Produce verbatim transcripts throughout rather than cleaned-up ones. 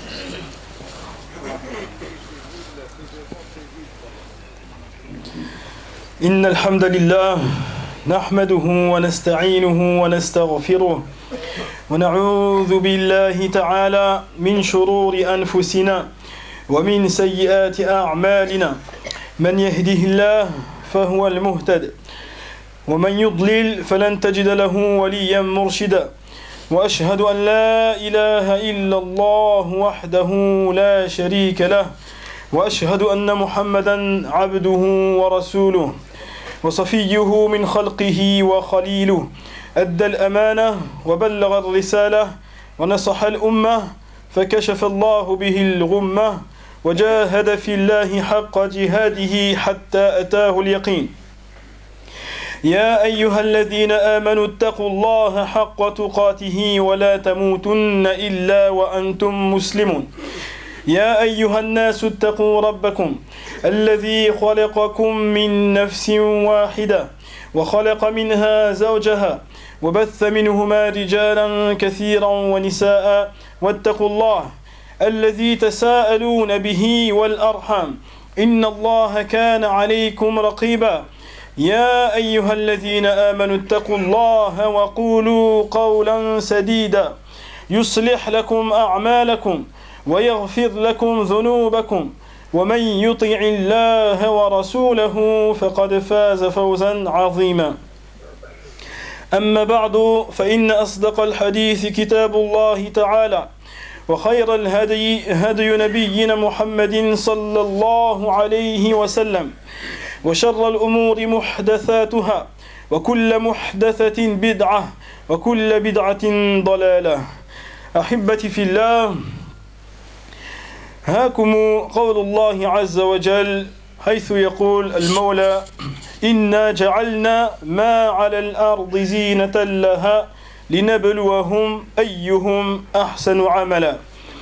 إن الحمد لله نحمده ونستعينه ونستغفره ونعوذ بالله تعالى من شرور أنفسنا ومن سيئات أعمالنا من يهده الله فهو المهتد ومن يضلل فلن تجد له وليا مرشدا وأشهد أن لا إله إلا الله وحده لا شريك له وأشهد أن محمدا عبده ورسوله وصفيه من خلقه وخليله أدى الأمانة وبلغ الرسالة ونصح الأمة فكشف الله به الغمة وجاهد في الله حق جهاده حتى أتاه اليقين يا أيها الذين آمنوا اتقوا الله حق تقاته ولا تموتن إلا وأنتم مسلمون يا أيها الناس اتقوا ربكم الذي خلقكم من نفس واحدة وخلق منها زوجها وبث منهما رجالا كثيرا ونساء واتقوا الله الذي تساءلون به والأرحام إن الله كان عليكم رقيبا يا أيها الذين آمنوا اتقوا الله وقولوا قولا سديدا يصلح لكم أعمالكم ويغفر لكم ذنوبكم ومن يطع الله ورسوله فقد فاز فوزا عظيما أما بعد فإن أصدق الحديث كتاب الله تعالى وخير الهدي هدي نبينا محمد صلى الله عليه وسلم وشر الأمور محدثاتها وكل محدثة بدعة وكل بدعة ضلالة أحبتي في الله هاكم قول الله عز وجل حيث يقول المولى إنا جعلنا ما على الأرض زينة لها لنبلوهم أيهم أحسن عملا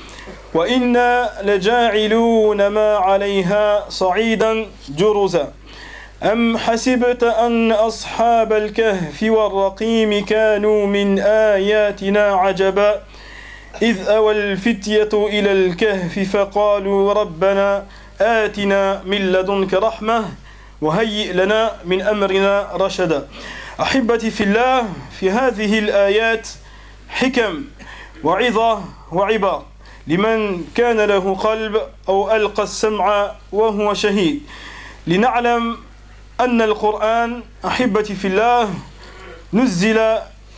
وإنا لجاعلون ما عليها صعيدا جرزا أم حسبت أن أصحاب الكهف والرقيم كانوا من آياتنا عجبا إذ أوى الفتية إلى الكهف فقالوا ربنا آتنا من لدنك رحمة وهيئ لنا من أمرنا رشدا. أحبتي في الله، في هذه الآيات حكم وعظة وعبر لمن كان له قلب أو ألقى السمع وهو شهيد، لنعلم أن القرآن أحبتي في الله نزل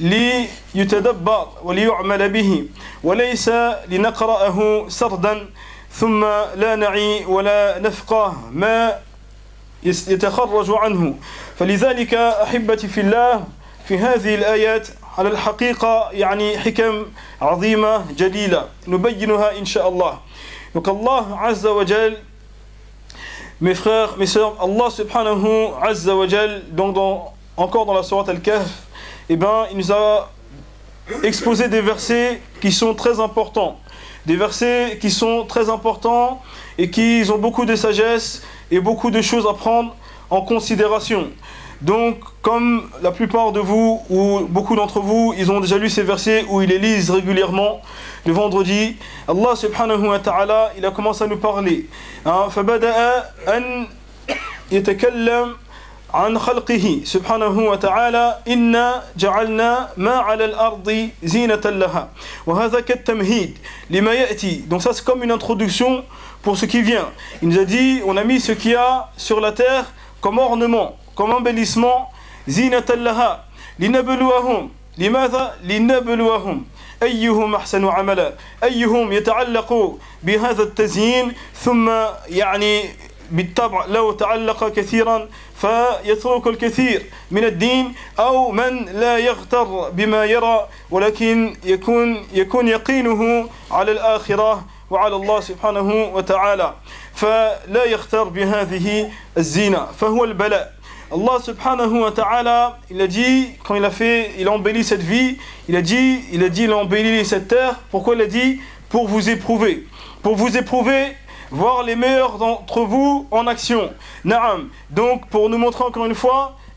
ليتدبر وليعمل به، وليس لنقرأه سردا ثم لا نعي ولا نفقه ما يتخرج عنه. فلذلك أحبتي في الله في هذه الآيات على الحقيقة يعني حكم عظيمة جليلة نبينها إن شاء الله. Donc Allah Azza wa Jal, mes frères, mes sœurs, Allah Subhanahu Azza wa Jal, donc dans, encore dans la sourate Al-Kahf, eh ben, il nous a exposé des versets qui sont très importants, des versets qui sont très importants et qui ont beaucoup de sagesse et beaucoup de choses à prendre en considération. Donc, comme la plupart de vous ou beaucoup d'entre vous, ils ont déjà lu ces versets ou ils les lisent régulièrement le vendredi, Allah subhanahu wa ta'ala, il a commencé à nous parler. فَبَدَأَ أَنْ يَتَكَلَّمْ عن خلقه سبحانه وتعالى إنا جعلنا ما على الأرض زينة لها وهذا كالتمهيد لما يأتي. Donc ça c'est comme une introduction pour ce qui vient. Il nous a dit, on a mis ce qu'il y a sur la terre comme ornement, comme embellissement, زينة لها لنبلوهم. لماذا؟ لنبلوهم أيهم أحسن عملا. أيهم يتعلق بهذا التزيين ثم يعني بالطبع لو تعلق كثيرا فيترك الكثير من الدين، أو من لا يغتر بما يرى ولكن يكون يكون يقينه على الآخرة وعلى الله سبحانه وتعالى، فلا يغتر بهذه الزينة، فهو البلاء. Allah subhanahu wa ta'ala, il a dit, quand il a fait, il a embelli cette vie, il a dit, il a dit, il a embelli cette terre. Pourquoi il a dit? Pour vous éprouver. Pour vous éprouver, voir les meilleurs d'entre vous en action. Naam. Donc, pour nous montrer encore une fois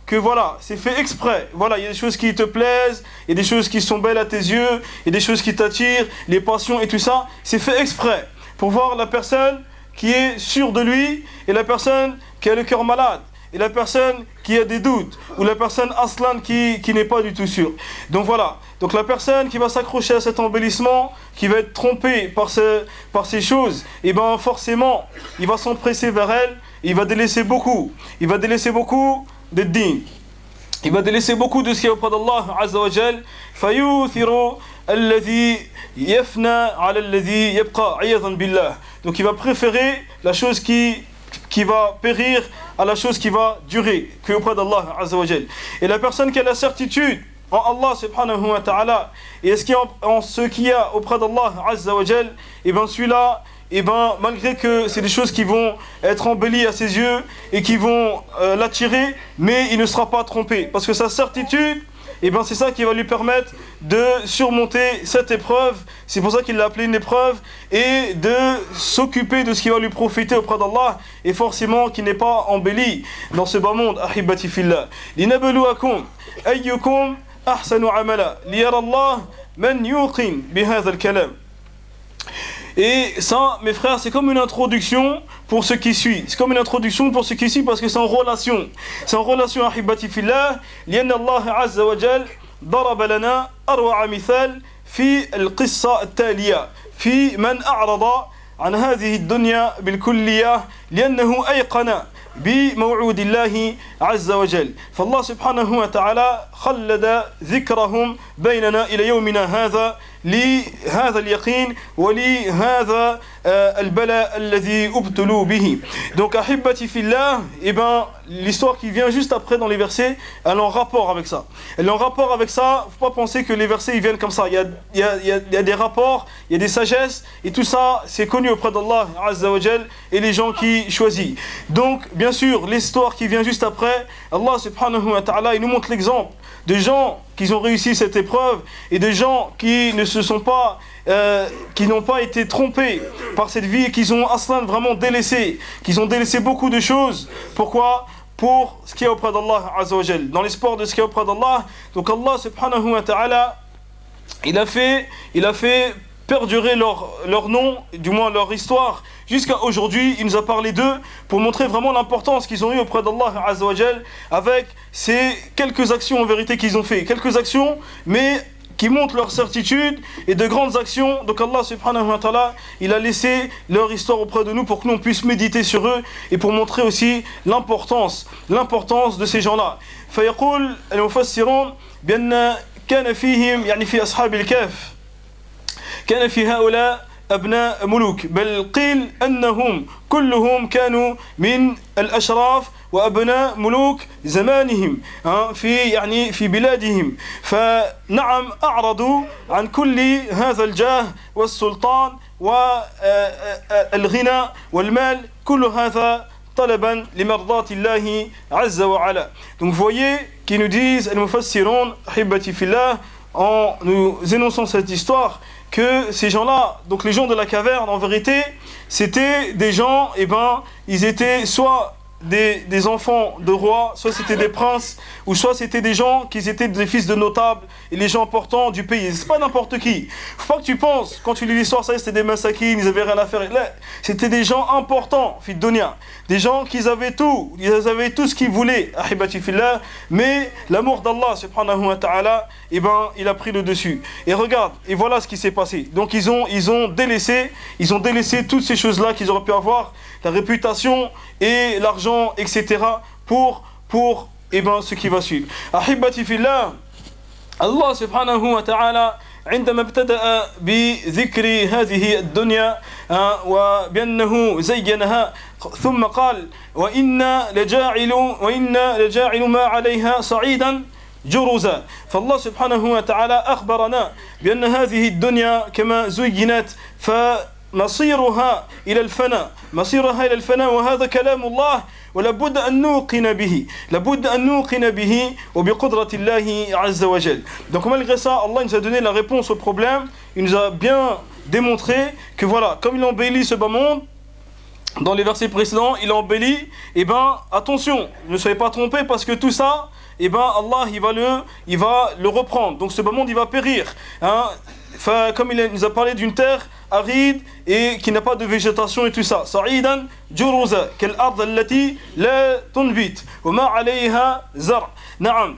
que voilà, c'est fait exprès. Voilà, il y a des choses qui te plaisent, il y a des choses qui sont belles à tes yeux, il y a des choses qui t'attirent, les passions et tout ça, c'est fait exprès pour voir la personne qui est sûre de lui et la personne qui a le cœur malade et la personne qui a des doutes ou la personne aslan qui, qui n'est pas du tout sûre. Donc voilà, donc la personne qui va s'accrocher à cet embellissement, qui va être trompée par, ce, par ces choses, et bien forcément, il va s'empresser vers elle, et il va délaisser beaucoup, il va délaisser beaucoup de din. Il va délaisser beaucoup de ce qui est auprès d'Allah Azza wa Jal. فَيُوثِرُ الَّذِي يَفْنَى عَلَى الَّذِي يَبْقَى عِيَاذًا بِاللَّهِ. Donc il va préférer la chose qui, qui va périr à la chose qui va durer, que auprès d'Allah Azza wa Jal. Et la personne qui a la certitude en Allah subhanahu wa ta'ala, et est-ce qu'il y a en ce qu'il y a auprès d'Allah Azza wa Jal, et bien celui-là, et ben malgré que c'est des choses qui vont être embellies à ses yeux et qui vont euh, l'attirer, mais il ne sera pas trompé parce que sa certitude, et ben c'est ça qui va lui permettre de surmonter cette épreuve. C'est pour ça qu'il l'a appelé une épreuve, et de s'occuper de ce qui va lui profiter auprès d'Allah, et forcément qui n'est pas embelli dans ce bas monde. Ahibati fillah, linabluwakum ayyukum ahsanu amala liyara Allah man yuqin bihadha al-kalam. Et ça, mes frères, c'est comme une introduction pour ce qui suit. C'est comme une introduction pour ce qui suit parce que c'est en relation. C'est en relation à Ahibati fillah. لأن الله عز وجل ضرب لنا أروع مثال في القصة التالية في من أعرض عن هذه الدنيا بالكلية لأنه أيقن بموعود الله عز وجل. فالله سبحانه وتعالى خلد ذكرهم بيننا إلى يومنا هذا لهذا اليقين ولهذا البلاء الذي ابتلوا به. Donc أحبتي في الله, et ben l'histoire qui vient juste après dans les versets, elle est en rapport avec ça. Elle est en rapport avec ça. Faut pas penser que les versets ils viennent comme ça. Il y a, il y a, il y a, il y a des rapports, il y a des sagesses, et tout ça c'est connu auprès d'Allah Azza wa Jal et les gens qui choisissent. Donc bien sûr l'histoire qui vient juste après, Allah subhanahu wa ta'ala il nous montre l'exemple de gens qui ont réussi cette épreuve et de gens qui ne se sont pas euh, qui n'ont pas été trompés par cette vie, qu'ils ont aslan vraiment délaissé, qu'ils ont délaissé beaucoup de choses. Pourquoi? Pour ce qui est auprès d'Allah Azza wa Jal, dans l'espoir de ce qui est auprès d'Allah. Donc Allah subhanahu wa ta'ala il a fait il a fait perdurer leur, leur nom, du moins leur histoire, jusqu'à aujourd'hui. Il nous a parlé d'eux pour montrer vraiment l'importance qu'ils ont eu auprès d'Allah Azza wa Jal avec ces quelques actions en vérité qu'ils ont fait. Quelques actions, mais qui montrent leur certitude, et de grandes actions. Donc Allah subhanahu wa ta'ala, il a laissé leur histoire auprès de nous pour que l'on puisse méditer sur eux et pour montrer aussi l'importance, l'importance de ces gens-là. فيقول المفسرون بأن كان فيهم يعني في أصحاب الكهف كان في هؤلاء أبناء ملوك، بل قيل أنهم كلهم كانوا من الأشراف وأبناء ملوك زمانهم في يعني في بلادهم. فنعم أعرضوا عن كل هذا الجاه والسلطان والغنى والمال، كل هذا طلبا لمرضات الله عز وعلا. Donc vous voyez qu'ils nous disent al-mufassirun ahibati fillah, en nous énonçant cette histoire, que ces gens-là, donc les gens de la caverne, en vérité, c'était des gens, et eh ben, ils étaient soit des, des enfants de rois, soit c'était des princes, ou soit c'était des gens qui étaient des fils de notables et les gens importants du pays. C'est pas n'importe qui. Faut pas que tu penses, quand tu lis l'histoire, ça c'était des massakines, ils avaient rien à faire. Là, c'était des gens importants, Fiddonia. Des gens qui avaient tout, ils avaient tout ce qu'ils voulaient, ahibati fillah, mais l'amour d'Allah subhanahu wa ta'ala, eh ben, il a pris le dessus. Et regarde, et voilà ce qui s'est passé. Donc ils ont, ils ont délaissé, ils ont délaissé toutes ces choses-là qu'ils auraient pu avoir, la réputation et l'argent, et cetera, pour, pour, eh ben, ce qui va suivre. Ahibati fillah, Allah subhanahu wa ta'ala, عندما ابتدأ بذكر هذه الدنيا وبأنه زينها ثم قال وإنا لجاعل وإنا لجاعل ما عليها صعيدا جرزا. فالله سبحانه وتعالى أخبرنا بأن هذه الدنيا كما زينت فمصيرها إلى الفناء، مصيرها إلى الفناء، وهذا كلام الله ولابد أن نوقن به، لابد أن نوقن به وبقدرة الله عز وجل. Donc malgré ça, Allah nous a donné la réponse au problème. Il nous a bien démontré que voilà, comme il embellit ce bas monde, dans les versets précédents, il embellit, et ben attention, ne soyez pas trompés parce que tout ça, et ben Allah il va le, il va le reprendre. Donc ce bas monde il va périr. Hein. Enfin, comme il nous a parlé d'une terre aride et qui n'a pas de végétation et tout ça. Sa'idan juruza kal ard allati la tunbit wa ma 'alayha zar'. نعم.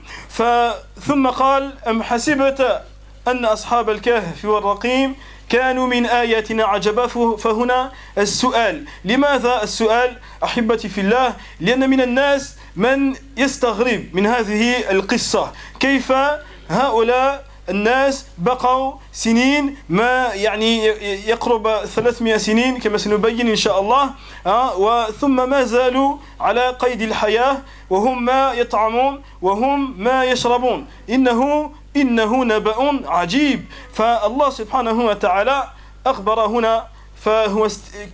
ثم قال أم حسبت أن أصحاب الكهف والرقيم كانوا من آياتنا عجبا. فهنا السؤال. لماذا السؤال أحبتي في الله؟ لأن من الناس من يستغرب من هذه القصة، كيف هؤلاء الناس بقوا سنين ما يعني يقرب ثلاثمائة سنين كما سنبين إن شاء الله، وثم ما زالوا على قيد الحياة وهم ما يطعمون وهم ما يشربون. إنه إنه نبأ عجيب. فالله سبحانه وتعالى أخبر هنا، فهو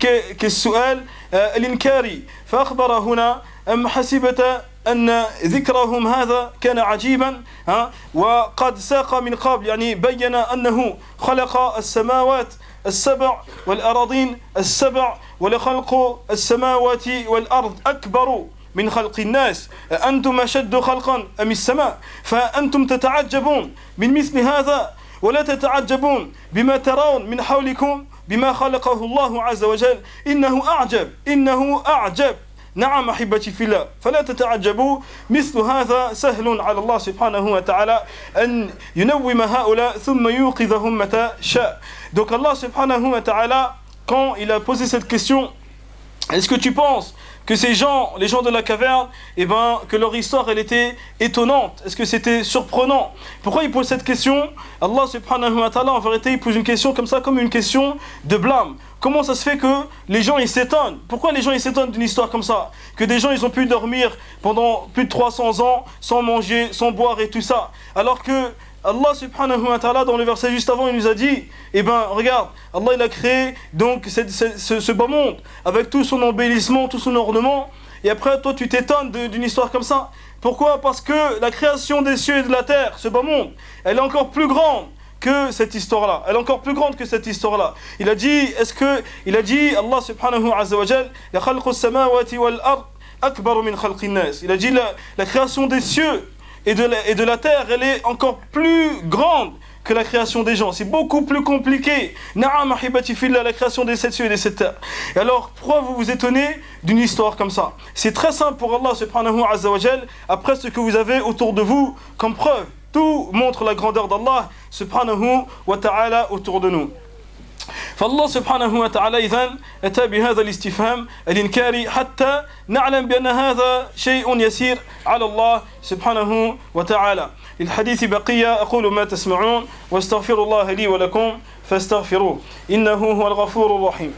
كالسؤال الإنكاري، فأخبر هنا أم حسبت أن ذكرهم هذا كان عجيبا. ها وقد ساق من قبل يعني بين أنه خلق السماوات السبع والأراضين السبع، ولخلق السماوات والأرض أكبر من خلق الناس. أنتم أشد خلقا أم السماء؟ فأنتم تتعجبون من مثل هذا ولا تتعجبون بما ترون من حولكم بما خلقه الله عز وجل. إنه أعجب، إنه أعجب. نعم أحبتي في الله، فلا تتعجبوا، مثل هذا سهل على الله سبحانه وتعالى أن ينوم هؤلاء ثم يوقظهم متى شاء. Donc Allah subhanahu wa ta'ala, quand il a posé cette question, est-ce que tu penses que ces gens, les gens de la caverne, eh ben, que leur histoire elle était étonnante? Est-ce que c'était surprenant? Pourquoi il pose cette question? Allah subhanahu wa ta'ala en vérité il pose une question comme ça, comme une question de blâme. Comment ça se fait que les gens ils s'étonnent? Pourquoi les gens ils s'étonnent d'une histoire comme ça? Que des gens ils ont pu dormir pendant plus de trois cents ans sans manger, sans boire et tout ça. Alors que Allah subhanahu wa ta'ala dans le verset juste avant il nous a dit, eh ben regarde, Allah il a créé donc ce, ce, ce bas monde avec tout son embellissement, tout son ornement, et après toi tu t'étonnes d'une histoire comme ça. Pourquoi? Parce que la création des cieux et de la terre, ce bas monde, elle est encore plus grande que cette histoire-là. Elle est encore plus grande que cette histoire-là. Il a dit, est-ce que, il a dit, Allah subhanahu wa ta'ala, la khalqu samawati wal ard akbaru min khalqin nas. Il a dit la, la création des cieux et de, la, et de la terre, elle est encore plus grande que la création des gens. C'est beaucoup plus compliqué. Na'am ahibati fillah, la création des sept cieux et des sept terres. Et alors, pourquoi vous vous étonnez d'une histoire comme ça? C'est très simple pour Allah subhanahu wa ta'ala, après ce que vous avez autour de vous comme preuve. Tout montre la grandeur d'Allah subhanahu wa ta'ala autour de nous. فالله سبحانه وتعالى إذن أتى بهذا الاستفهام الإنكاري حتى نعلم بأن هذا شيء يسير على الله سبحانه وتعالى. الحديث بقية، أقول ما تسمعون واستغفر الله لي ولكم فاستغفروه إنه هو الغفور الرحيم.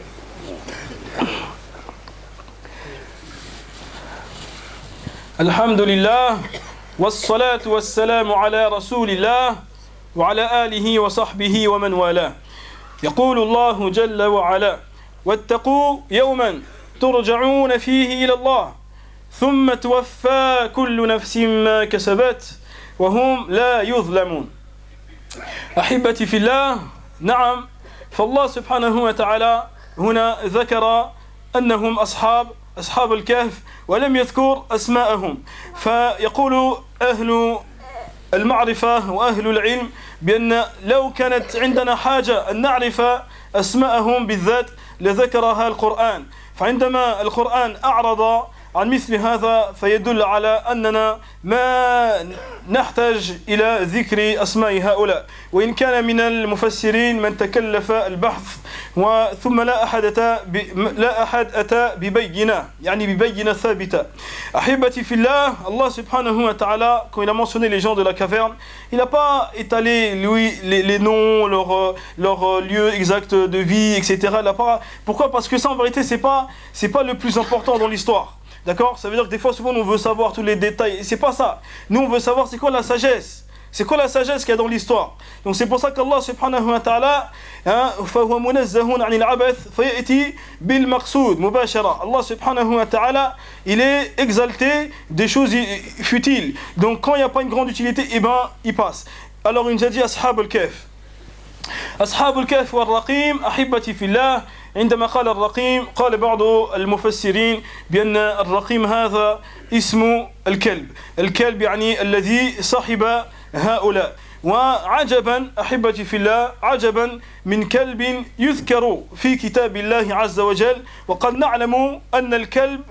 الحمد لله والصلاة والسلام على رسول الله وعلى آله وصحبه ومن والاه. يقول الله جل وعلا: واتقوا يوما ترجعون فيه إلى الله ثم توفى كل نفس ما كسبت وهم لا يظلمون. أحبتي في الله، نعم، فالله سبحانه وتعالى هنا ذكر أنهم أصحاب أصحاب الكهف ولم يذكر أسماءهم. فيقول أهل المعرفة وأهل العلم بأن لو كانت عندنا حاجة أن نعرف أسماءهم بالذات لذكرها القرآن. فعندما القرآن أعرض عن مثل هذا فيدل على أننا ما نحتاج إلى ذكر أسماء هؤلاء، وإن كان من المفسرين من تكلف البحث وثم لا أحد أتى لا أحد أتى ببينة، يعني ببينة ثابتة. أحبتي في الله، Allah subhanahu wa ta'ala, quand il a mentionné les gens de la caverne, il n'a pas étalé lui, les, les noms, leur, leur lieu exact de vie, et cetera. Il a pas... Pourquoi? Parce que ça en vérité c'est pas, c'est pas le plus important dans l'histoire. D'accord? Ça veut dire que des fois, souvent, on veut savoir tous les détails. Et c'est pas ça. Nous, on veut savoir c'est quoi la sagesse. C'est quoi la sagesse qu'il y a dans l'histoire. Donc c'est pour ça qu'Allah subhanahu wa ta'ala, فَهُوَ مُنَزَّهٌ عَنِ الْعَبَثِ فَيَأْتِي بِالْمَقْصُودِ مُبَاشَرًا. Allah subhanahu wa ta'ala, il est exalté des choses futiles. Donc quand il n'y a pas une grande utilité, eh ben, il passe. Alors il nous a dit Ashab al-Kahf. Ashab al-Kahf wa al-Raqim, ahibati fillah, عندما قال الرقيم قال بعض المفسرين بأن الرقيم هذا اسم الكلب الكلب يعني الذي صاحب هؤلاء وعجبا أحبتي في الله عجبا من كلب يذكر في كتاب الله عز وجل وقد نعلم أن الكلب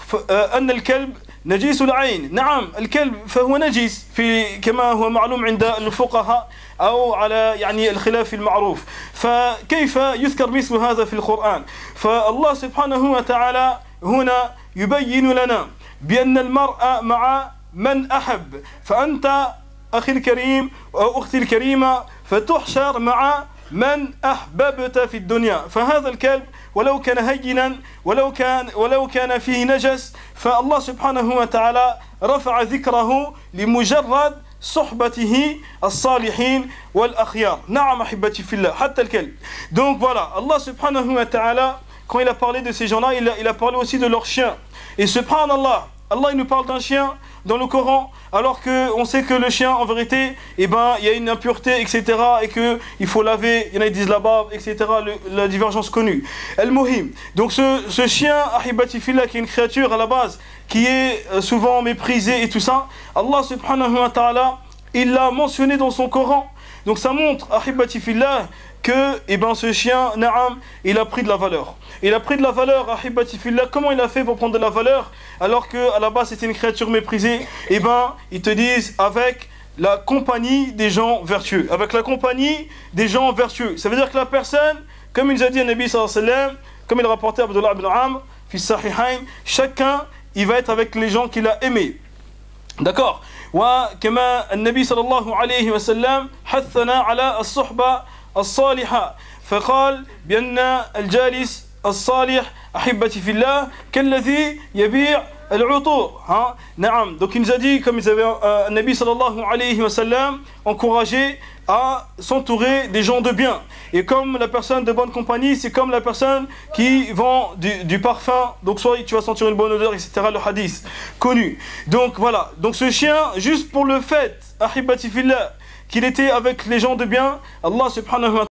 أن الكلب نجيس العين نعم الكلب فهو نجيس في كما هو معلوم عند الفقهاء أو على يعني الخلاف المعروف فكيف يذكر مثل هذا في القرآن فالله سبحانه وتعالى هنا يبين لنا بأن المرء مع من أحب فأنت أخي الكريم أو أختي الكريمة فتحشر مع من أحببت في الدنيا فهذا الكلب ولو كان هينا ولو كان ولو كان فيه نجس فالله سبحانه وتعالى رفع ذكره لمجرد صحبته الصالحين والأخيار نعم أحبتي في الله حتى الكلب donc voilà Allah subhanahu wa ta'ala quand il a parlé de ces gens-là il a, il a parlé aussi de leurs chiens et subhanallah Allah il nous parle d'un chien dans le Coran alors qu'on sait que le chien en vérité eh ben, il y a une impureté etc et qu'il faut laver il y en a qui disent la bave etc le, la divergence connue Al-Muhim donc ce, ce chien Ahibati Fillah qui est une créature à la base qui est souvent méprisée et tout ça Allah subhanahu wa ta'ala il l'a mentionné dans son Coran donc ça montre Ahibati Fillah que eh ben, ce chien, Naam, il a pris de la valeur. Il a pris de la valeur, Ahibati Fillah. Comment il a fait pour prendre de la valeur alors qu'à la base c'était une créature méprisée Eh bien, ils te disent avec la compagnie des gens vertueux. Avec la compagnie des gens vertueux. Ça veut dire que la personne, comme il nous a dit à Nabi sallallahu alayhi wa sallam, comme il rapportait Abdullah ibn Amr, fils Sahihain, chacun, il va être avec les gens qu'il a aimés. D'accord وكما النبي صلى الله عليه وسلم حثنا على الصحبة الصالحة فقال بأن الجالس الصالح أحبتي في الله كالذي يبيع العطور ها نعم donc il nous a dit comme ils avaient euh, Nabi sallallahu alayhi wa sallam encouragé à s'entourer des gens de bien et comme la personne de bonne compagnie c'est comme la personne qui vend du, du parfum donc soit tu vas sentir une bonne odeur etc le hadith connu donc voilà donc ce chien juste pour le fait ahibati fillah qu'il était avec les gens de bien Allah subhanahu wa